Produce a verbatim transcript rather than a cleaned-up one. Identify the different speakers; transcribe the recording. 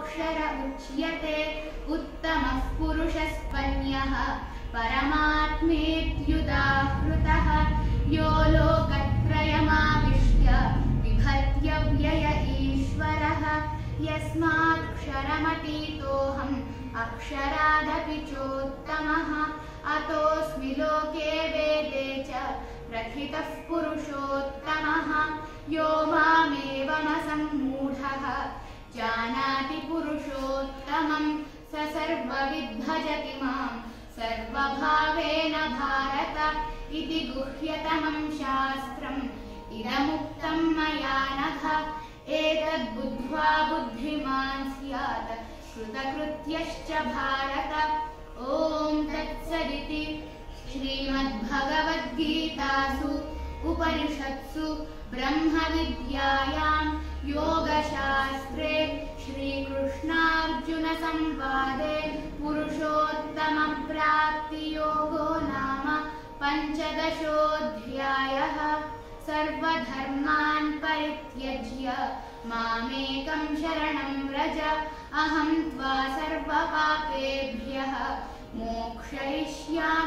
Speaker 1: योऽक्षर उच्यते उत्तमः पुरुषस्त्वन्यः परमात्मेत्युदाहृतः यो लोकत्रयमाविश्य बिभर्त्यव्यय ईश्वरः यस्माक्षरमतीतोऽहम् अक्षरादपि चोत्तमः अतोऽस्मि लोके वेदे च प्रथितः पुरुषोत्तमः यो मामेवमसम्मूढः जानाति पुरुषोत्तमं स सर्वविद् भजति मां सर्वभावेन भारत इति गुह्यतमं शास्त्रम् इदमुक्तं मया नघ एतद्बुद्ध्वा बुद्धिमान् स्यात् कृतकृत्यश्च भारत। ॐ तत्सदिति श्रीमद्भगवद्गीतासु उपनिषत्सु ब्रह्मविद्यायां योगशास्त्रे श्रीकृष्णार्जुनसंवादे पुरुषोत्तमप्राप्तियोगो नाम पञ्चदशोऽध्यायः। सर्वधर्मान् परित्यज्य मामेकं शरणं व्रज अहं त्वा सर्वपापेभ्यः मोक्षयिष्यामि